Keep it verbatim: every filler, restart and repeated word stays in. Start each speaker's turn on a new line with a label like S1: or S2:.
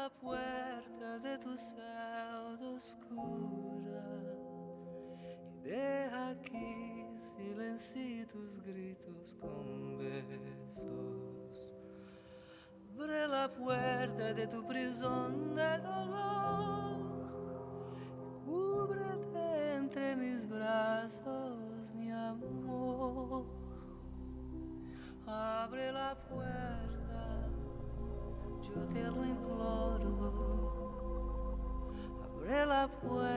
S1: la puerta de tu celda oscura y deja aquí silencios gritos con besos. Abre la puerta de tu prisión de dolor, cúbrete entre mis brazos, mi amor. Abre la puerta, yo te lo imploro. Abre la puerta.